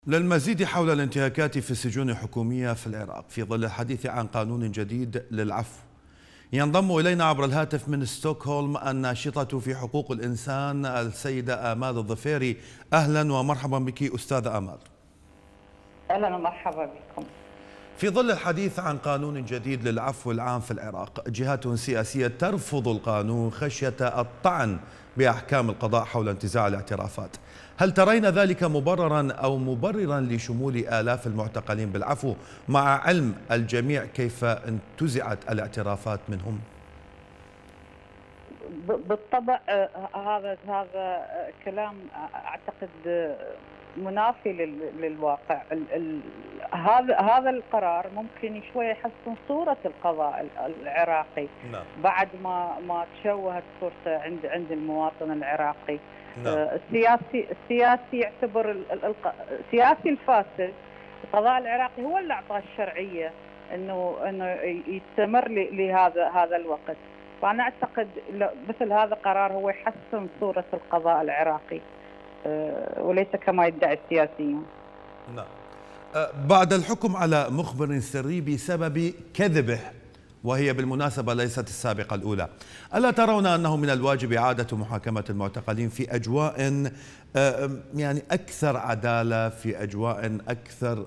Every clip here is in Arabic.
للمزيد حول الانتهاكات في السجون الحكومية في العراق في ظل الحديث عن قانون جديد للعفو، ينضم إلينا عبر الهاتف من ستوكهولم الناشطة في حقوق الإنسان السيدة آمال الظفيري. أهلا ومرحبا بك أستاذة آمال. أهلا ومرحبا بكم. في ظل الحديث عن قانون جديد للعفو العام في العراق، جهات سياسية ترفض القانون خشية الطعن بأحكام القضاء حول انتزاع الاعترافات. هل ترين ذلك مبررا أو مبررا لشمول آلاف المعتقلين بالعفو مع علم الجميع كيف انتزعت الاعترافات منهم؟ بالطبع هذا كلام أعتقد منافي للواقع. هذا القرار ممكن شوي يحسن صورة القضاء العراقي. نعم. بعد ما تشوهت صورته عند المواطن العراقي. نعم. السياسي يعتبر السياسي الفاسد. القضاء العراقي هو اللي أعطاه الشرعية انه يستمر لهذا الوقت. فأنا أعتقد مثل هذا قرار هو يحسن صورة القضاء العراقي وليس كما يدعي السياسيون. نعم. بعد الحكم على مخبر سري بسبب كذبه، وهي بالمناسبة ليست السابقة الأولى، ألا ترون أنه من الواجب إعادة محاكمة المعتقلين في أجواء يعني أكثر عدالة، في أجواء أكثر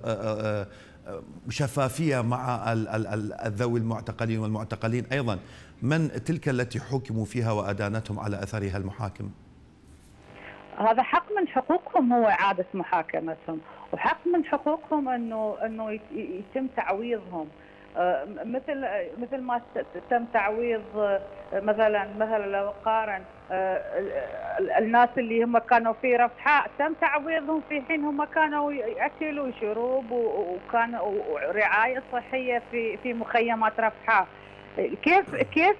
شفافية مع ذوي المعتقلين والمعتقلين أيضا من تلك التي حكموا فيها وأدانتهم على أثرها المحاكم؟ هذا حق من حقوقهم هو إعادة محاكمتهم، وحق من حقوقهم انه يتم تعويضهم مثل ما تم تعويض مثلا لو قارن الناس اللي هم كانوا في رفحاء تم تعويضهم في حين هم كانوا ياكلوا وشرب وكانوا رعايه صحيه في مخيمات رفحاء. كيف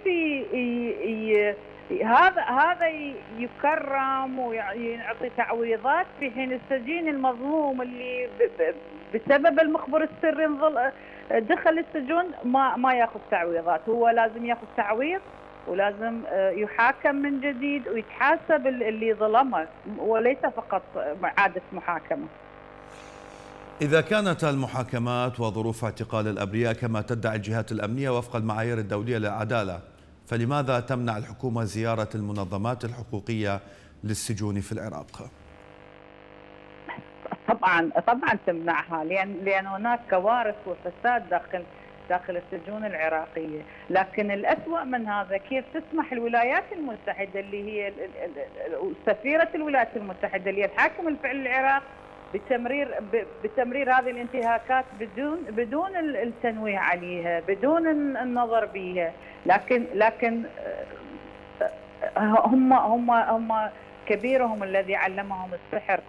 هذا يكرم ويعطي تعويضات في حين السجين المظلوم اللي بسبب المخبر السري دخل السجون ما ياخذ تعويضات. هو لازم ياخذ تعويض ولازم يحاكم من جديد ويتحاسب اللي ظلمه وليس فقط إعادة محاكمة. إذا كانت المحاكمات وظروف اعتقال الأبرياء كما تدعي الجهات الأمنية وفق المعايير الدولية للعدالة، فلماذا تمنع الحكومة زيارة المنظمات الحقوقية للسجون في العراق؟ طبعا تمنعها لأن هناك كوارث وفساد داخل السجون العراقية. لكن الأسوأ من هذا كيف تسمح الولايات المتحدة اللي هي سفيرة الولايات المتحدة اللي هي الحاكم الفعلي للعراق بتمرير هذه الانتهاكات بدون التنويه عليها، بدون النظر بها. لكن هم كبيرهم الذي علمهم السحر.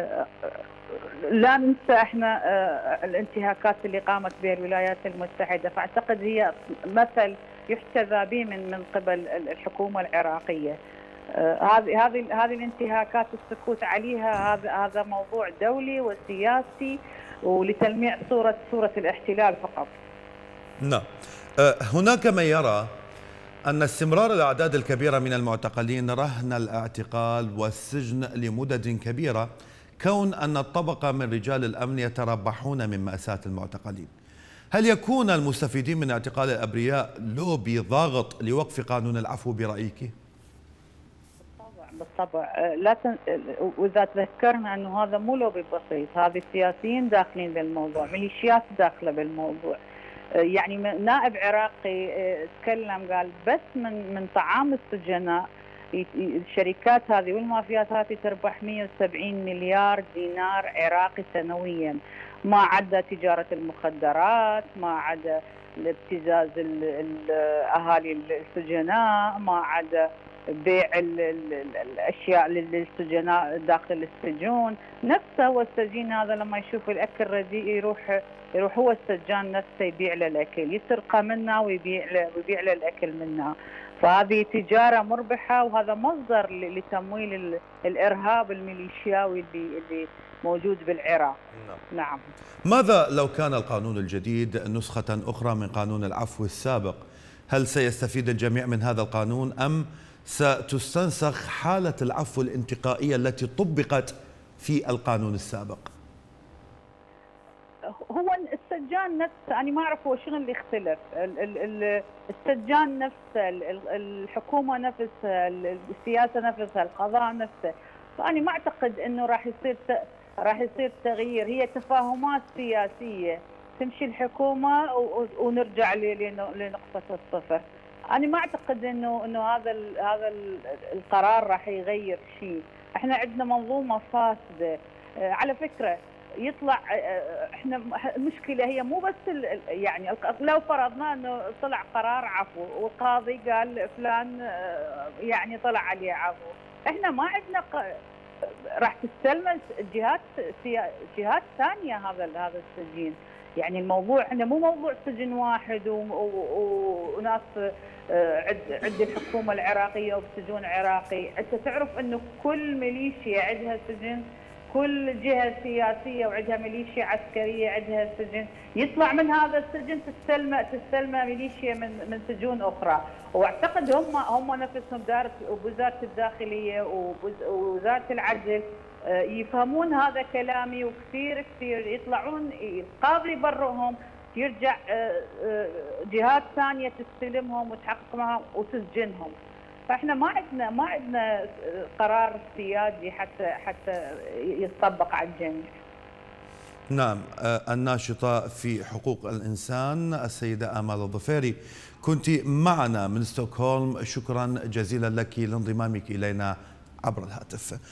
لا ننسى احنا الانتهاكات اللي قامت بها الولايات المتحدة، فاعتقد هي مثل يحتذى به من قبل الحكومة العراقية. هذه الانتهاكات السكوت عليها هذا موضوع دولي وسياسي ولتلميع صورة الاحتلال فقط. نعم. هناك من يرى أن استمرار الأعداد الكبيرة من المعتقلين رهن الاعتقال والسجن لمدد كبيرة، كون أن الطبقة من رجال الأمن يتربحون من مأساة المعتقلين. هل يكون المستفيدين من اعتقال الأبرياء لوبي ضاغط لوقف قانون العفو برأيك؟ بالطبع وإذا تذكرنا أنه هذا مو لوبي بسيط، هذه السياسيين داخلين بالموضوع، ميليشيات داخله بالموضوع. يعني نائب عراقي تكلم قال بس من طعام السجناء الشركات هذه والمافيات هذه تربح 170 مليار دينار عراقي سنويا، ما عدا تجارة المخدرات، ما عدا الابتزاز اهالي السجناء، ما عدا بيع الاشياء للسجناء داخل السجون. نفسه هو السجين هذا لما يشوف الاكل رديء يروح هو السجان نفسه يبيع له الاكل، يسرقه منه ويبيع له الاكل منه. فهذه تجارة مربحة وهذا مصدر لتمويل الإرهاب الميليشياوي اللي موجود بالعراق. نعم. ماذا لو كان القانون الجديد نسخة أخرى من قانون العفو السابق؟ هل سيستفيد الجميع من هذا القانون أم ستستنسخ حالة العفو الانتقائية التي طبقت في القانون السابق؟ هو السجان نفسه انا ما اعرف هو شنو اللي اختلف، السجان نفسه، الحكومه نفسها، السياسه نفسها، القضاء نفسه. فانا ما اعتقد انه راح يصير تغيير، هي تفاهمات سياسيه تمشي الحكومه ونرجع لنقطه الصفر. انا ما اعتقد انه هذا القرار راح يغير شيء. احنا عندنا منظومه فاسده على فكره. يطلع احنا المشكله هي مو بس يعني لو فرضنا انه طلع قرار عفو والقاضي قال فلان يعني طلع عليه عفو، احنا ما عندنا راح تستلم جهات ثانيه هذا السجين. يعني الموضوع احنا مو موضوع سجن واحد وناس عند الحكومه العراقيه وبسجون عراقي. انت تعرف انه كل ميليشيا عندها سجن، كل جهه سياسيه وعندها ميليشيا عسكريه عندها سجن، يطلع من هذا السجن تستلمه ميليشيا من سجون اخرى. واعتقد هم نفسهم وزاره الداخليه ووزاره العدل يفهمون هذا كلامي، وكثير يطلعون القاضي يبرئهم، يرجع جهات ثانيه تستلمهم وتحقق معهم وتسجنهم. فاحنا ما عندنا قرار سيادي حتى يطبق على الجميع. نعم. الناشطة في حقوق الإنسان السيدة آمال الظفيري، كنت معنا من ستوكهولم، شكرا جزيلا لك لانضمامك إلينا عبر الهاتف.